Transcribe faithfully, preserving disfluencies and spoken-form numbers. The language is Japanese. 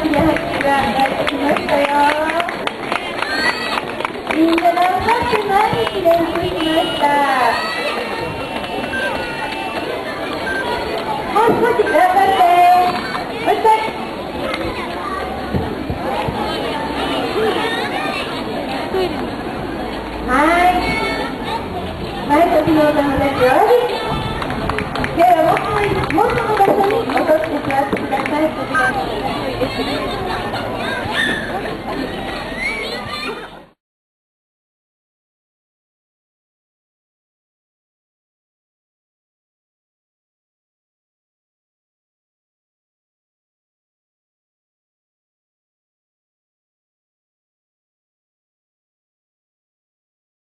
きな拍手がやってきましたよ。みんな頑張って毎日練習しました。もう少し頑張って。もう一回。はい。はい、時のお友達よ。ではもっともっとの場所に戻って座ってください。